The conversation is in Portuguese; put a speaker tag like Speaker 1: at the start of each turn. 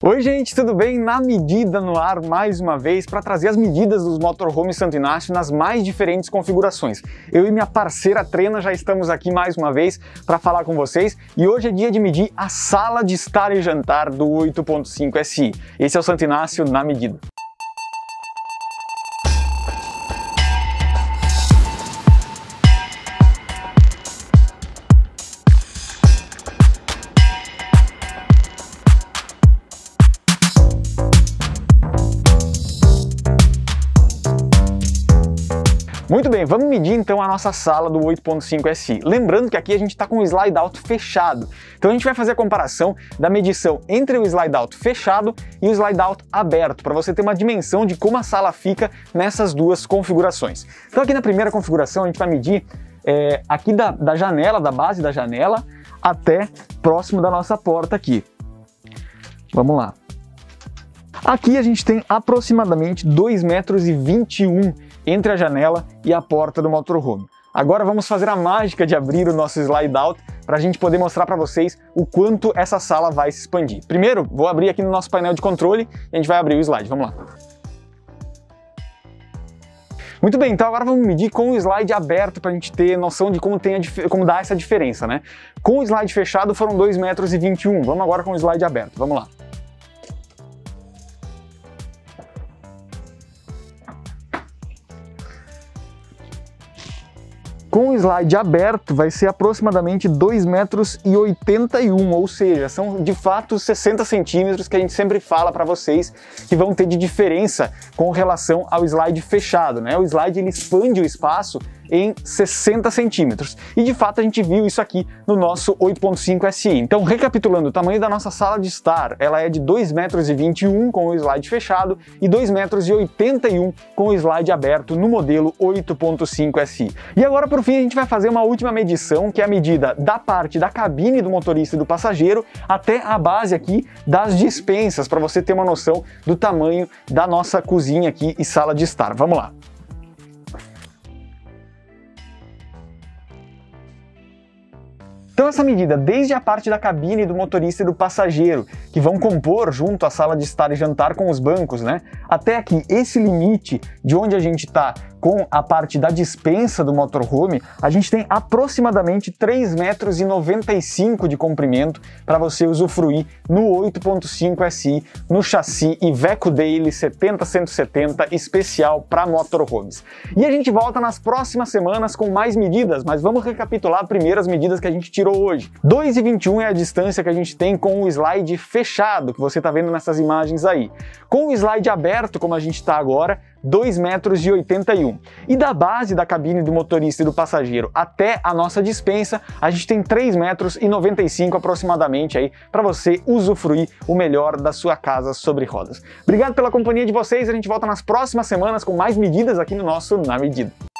Speaker 1: Oi gente, tudo bem? Na Medida no ar mais uma vez para trazer as medidas dos motorhomes Santo Inácio nas mais diferentes configurações. Eu e minha parceira Trena já estamos aqui mais uma vez para falar com vocês e hoje é dia de medir a sala de estar e jantar do 8.5 SI. Esse é o Santo Inácio na Medida. Muito bem, vamos medir então a nossa sala do 8.5 SI. Lembrando que aqui a gente está com o slide out fechado. Então a gente vai fazer a comparação da medição entre o slide out fechado e o slide out aberto, para você ter uma dimensão de como a sala fica nessas duas configurações. Então aqui na primeira configuração a gente vai medir aqui da janela, da base da janela, até próximo da nossa porta aqui. Vamos lá. Aqui a gente tem aproximadamente 2,21 m entre a janela e a porta do motorhome. Agora vamos fazer a mágica de abrir o nosso slide out para a gente poder mostrar para vocês o quanto essa sala vai se expandir. Primeiro, vou abrir aqui no nosso painel de controle e a gente vai abrir o slide. Vamos lá. Muito bem, então agora vamos medir com o slide aberto para a gente ter noção de como dá essa diferença, né? Com o slide fechado foram 2,21 m. Vamos agora com o slide aberto. Vamos lá. Com o slide aberto vai ser aproximadamente 2,81 m, ou seja, são de fato 60 centímetros que a gente sempre fala para vocês que vão ter de diferença com relação ao slide fechado, né? O slide ele expande o espaço em 60 centímetros. E de fato a gente viu isso aqui no nosso 8.5 SI. Então, recapitulando, o tamanho da nossa sala de estar, ela é de 2,21 m com o slide fechado e 2,81 m com o slide aberto no modelo 8.5 SI. E agora, por fim, a gente vai fazer uma última medição, que é a medida da parte da cabine do motorista e do passageiro até a base aqui das dispensas, para você ter uma noção do tamanho da nossa cozinha aqui e sala de estar. Vamos lá. Então essa medida, desde a parte da cabine do motorista e do passageiro, que vão compor junto à sala de estar e jantar com os bancos, né? Até aqui, esse limite de onde a gente está com a parte da dispensa do motorhome, a gente tem aproximadamente 3,95 m de comprimento para você usufruir no 8.5 SI, no chassi Iveco Daily 70-170 especial para motorhomes. E a gente volta nas próximas semanas com mais medidas, mas vamos recapitular primeiro as medidas que a gente tirou hoje. 2,21 m é a distância que a gente tem com o slide fechado, que você está vendo nessas imagens aí. Com o slide aberto, como a gente está agora, 2,81 m. E da base da cabine do motorista e do passageiro até a nossa dispensa, a gente tem 3,95 m aproximadamente aí para você usufruir o melhor da sua casa sobre rodas. Obrigado pela companhia de vocês, a gente volta nas próximas semanas com mais medidas aqui no nosso Na Medida.